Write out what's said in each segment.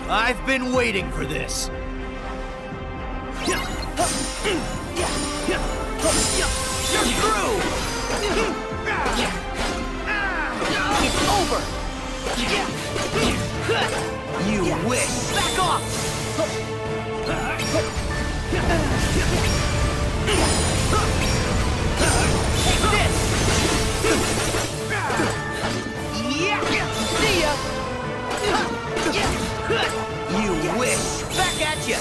I've been waiting for this. You're through! It's over! You wish! Back off! Take this! See ya! You wish! Back at ya!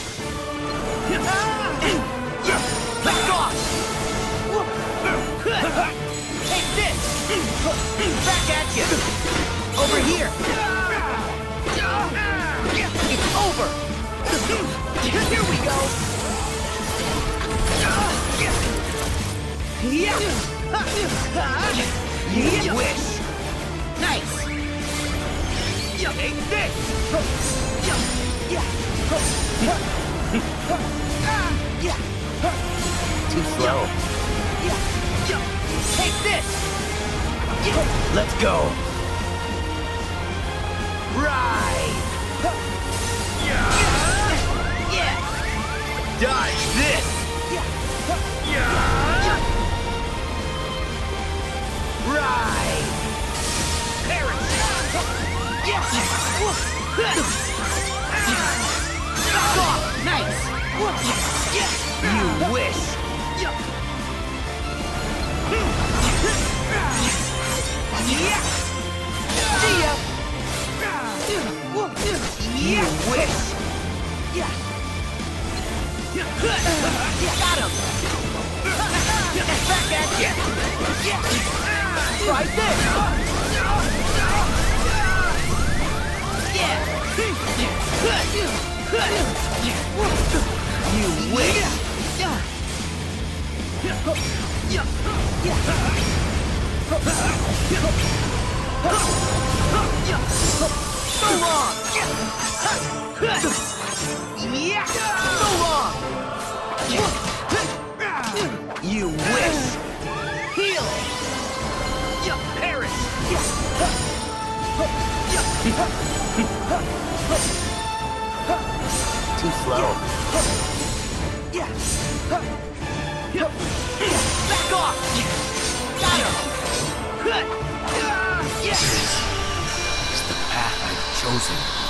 Back off! Take this! Back at ya! Over here! It's over! Here we go! You wish! Nice! Take this! Too slow. Take this! Let's go! Ride! Yeah! Dodge this! Ride! Parents! Back off! Nice! You wish! See ya! You wish! Got him! Back at ya! Try this! Yeah! You wish! So long! Yeah! So long! You wish! Heal! Perish! Too slow. Back off! Got him! This is the path I've chosen.